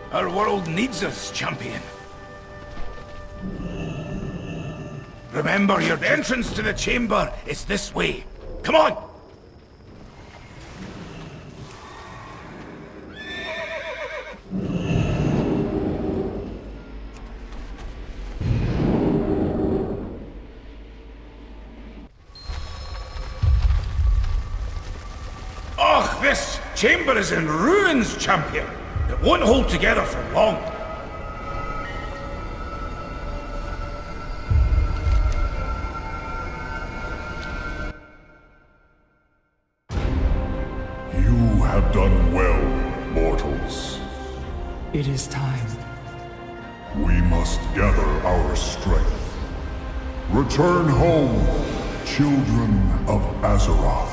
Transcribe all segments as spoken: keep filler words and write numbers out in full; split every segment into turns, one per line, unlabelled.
Our world needs us, champion. Remember, your entrance to the chamber is this way. Come on! Ugh, this chamber is in ruins, champion. It won't hold together for long.
You have done well, mortals.
It is time.
We must gather our strength. Return home, children of Azeroth.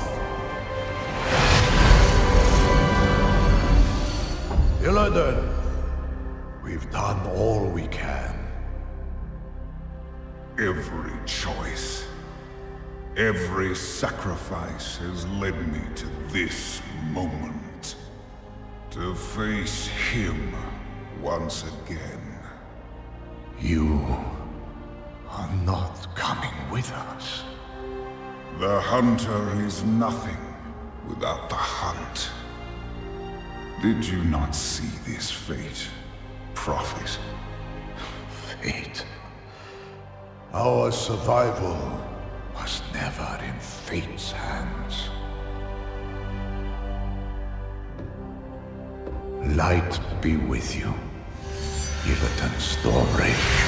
Illidan, we've done all we can.
Every choice, every sacrifice has led me to this moment. To face him once again.
You are not coming with us.
The hunter is nothing without the hunt. Did you not see this fate, Prophet?
Fate? Our survival was never in fate's hands. Light be with you, Illidan Stormrage.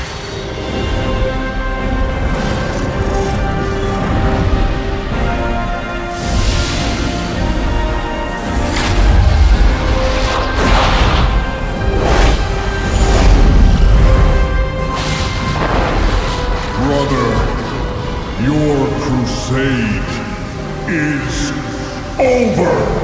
Brother, your crusade is over!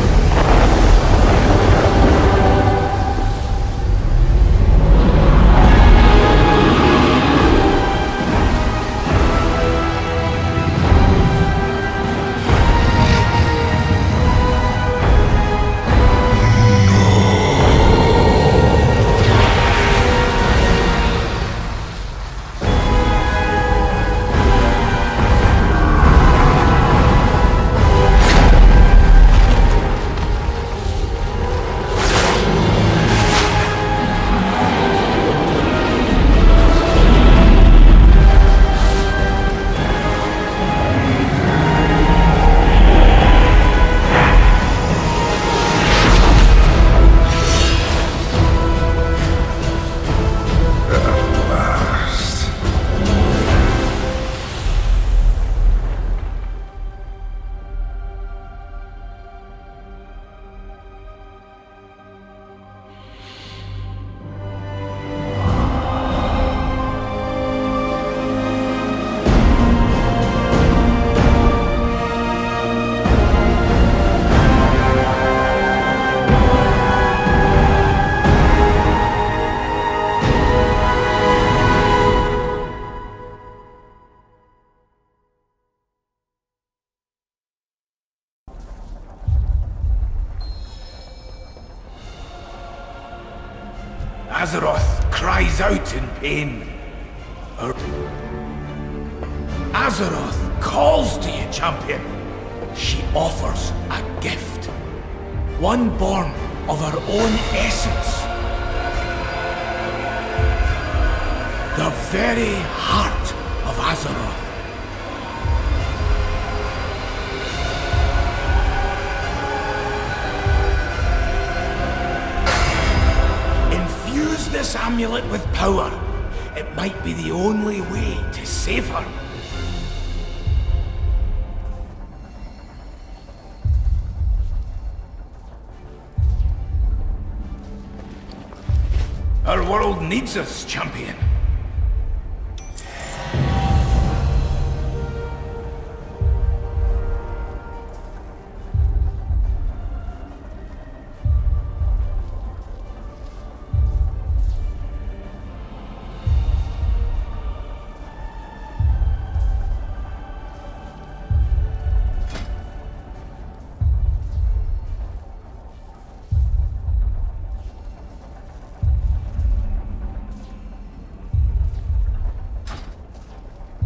Azeroth cries out in pain. Her... Azeroth calls to you, champion. She offers a gift. One born of her own essence. The very heart of Azeroth. Infuse this amulet with power. It might be the only way to save her. Our world needs us, champion.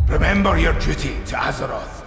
Remember your duty to Azeroth.